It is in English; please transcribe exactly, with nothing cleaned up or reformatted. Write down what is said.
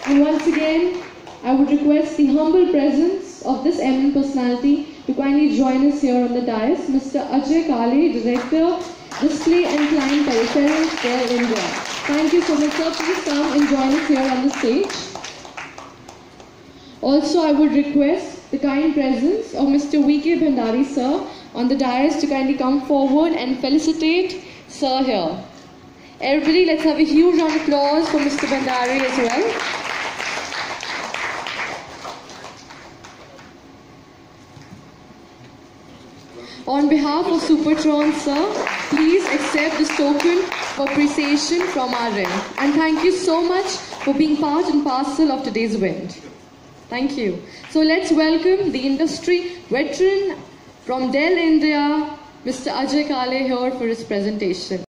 And once again, I would request the humble presence of this eminent personality to kindly join us here on the dais, Mister Ajay Kale, Director, Display and Client Peripherals, DELL, India. Thank you so much, sir. Please come and join us here on the stage. Also, I would request the kind presence of Mister V K Bhandari, sir, on the dais to kindly come forward and felicitate sir here. Everybody, let's have a huge round of applause for Mister Bhandari as well. On behalf of Supertron, sir, please accept this token of appreciation from our end. And thank you so much for being part and parcel of today's event. Thank you. So let's welcome the industry veteran from DELL India, Mister Ajay Kale, here for his presentation.